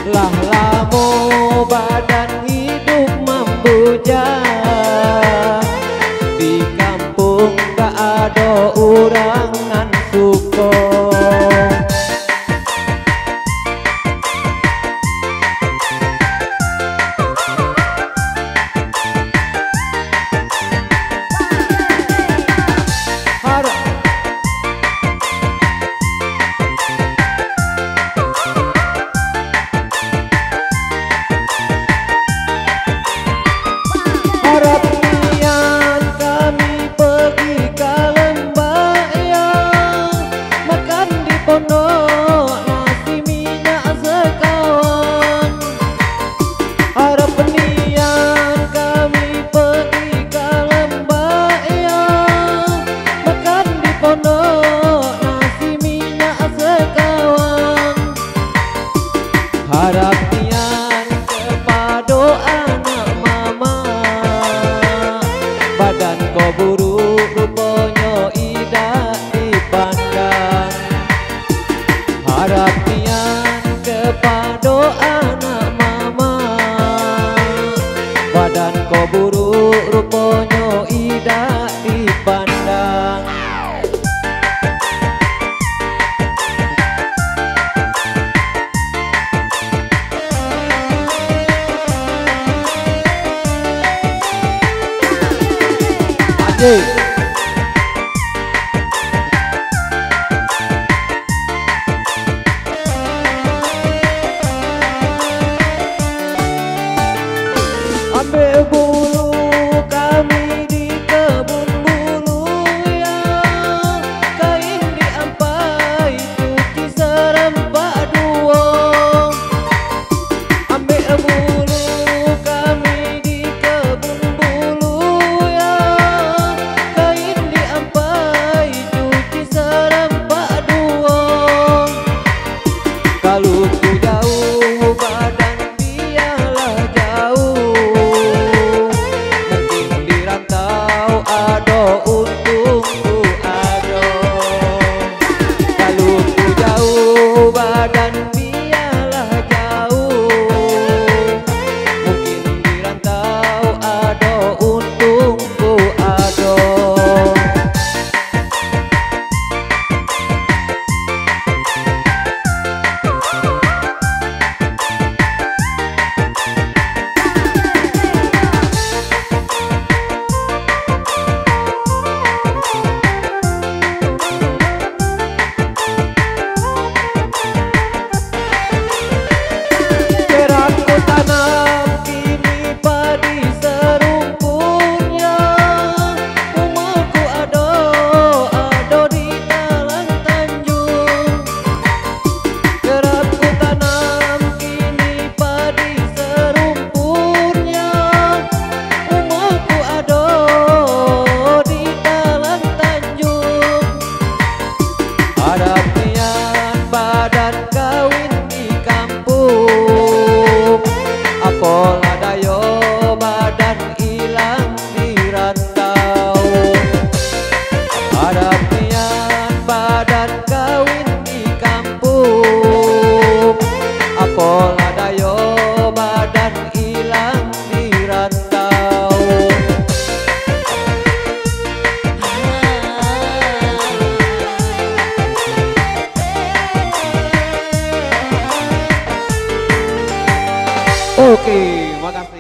Lah lamo badan hidup membuja, di kampung gak ada urangan suko. Harap nian kepada anak mama, badan kau buruk rupanya idak dipandang. Harap nian kepada anak mama, badan kau buruk rupanya idak dipandang. Ambil bulu kami di kebun bulu ya, kain diampai cuci serempak dua. Ambil bulu kami di kebun bulu ya, kain diampai cuci serempak dua. Kalau ku jauh badan biarlah jauh, mungkin di rantau ada untungku ada. Kalau ku jauh badan biarlah jauh, mungkin di rantau ada untungku ada. Badan kawin di kampung, apalah dayo badan hilang di rantau. Harap nian badan kawin di kampung, apalah dayo badan hilang di rantau. Oke, makasih.